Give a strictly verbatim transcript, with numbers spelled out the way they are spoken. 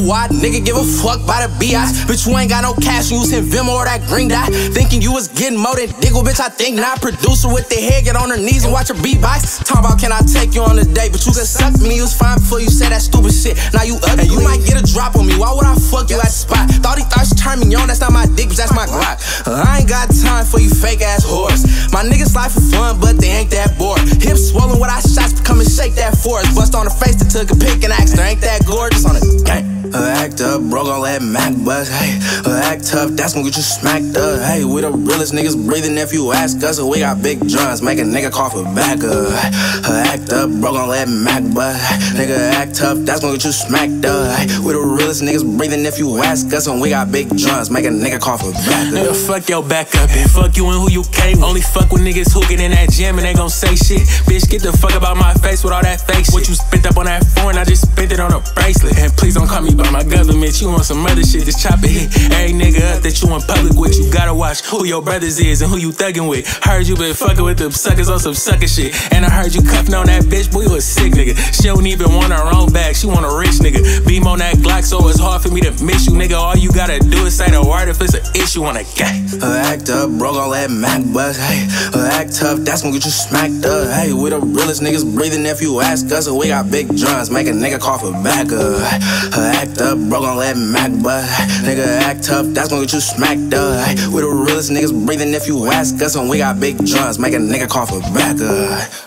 why nigga give a fuck by the B I S. Bitch, you ain't got no cash, you using Venmo or that green dot. Thinking you was getting more than Diggle, bitch, I think not. Producer with the head, get on her knees and watch her beatbox. Talk about can I take you on a date, but you could suck me. You was fine before you said that stupid shit. Now you ugly, you might get a drop on me. Why would I fuck you at the spot? Thought he thought she turned me on, that's not my dick, bitch, that's my Glock. I ain't got time for you fake ass whores. My niggas slide for fun, but they ain't that bored. Hips swollen with our shots, come and shake that for us. Bust on her face that took a pic and asked her, ain't that gorgeous on a gang? Uh, act up, bro, gon' let Mac bust, hey. Uh, act tough, that's gon' get you smacked up, hey. We the realest niggas breathing if you ask us. We got big drums, make a nigga call for backup. Uh, act up, bro, gon' let Mac bust, hey. Nigga, act tough, that's gon' get you smacked up, hey. We the realest niggas breathing if you ask us. And we got big drums, make a nigga call for backup. Nigga, fuck your backup and fuck you and who you came with. Only fuck with niggas who get in that gym and they gon' say shit. Bitch, get the fuck about my face with all that fake shit. What you spent up on that foreign, I just spent it on a bracelet. And please don't call me by my government, you want some other shit, just chop it hit. Every nigga up that you in public with, you gotta watch who your brothers is and who you thuggin' with. Heard you been fucking with them suckers on some sucker shit. And I heard you cuffin' on that bitch, boy, you a sick nigga. She don't even want her own bag, she want a rich nigga. Beam on that Glock, so it's hard for me to miss you, nigga. All you gotta do is say the word if it's an issue on a gang. Uh, act up, bro, gon' let Mac bust, hey. Uh, act tough, that's gon' get you smacked up, hey. We the realest niggas breathing if you ask us. And we got big drums, make a nigga call for backup. Uh, act up, bro, gon' let Mac bust, hey. Nigga, act tough, that's gon' get you smacked up, hey. We the realest niggas breathing if you ask us. And we got big drums, make a nigga call for backup.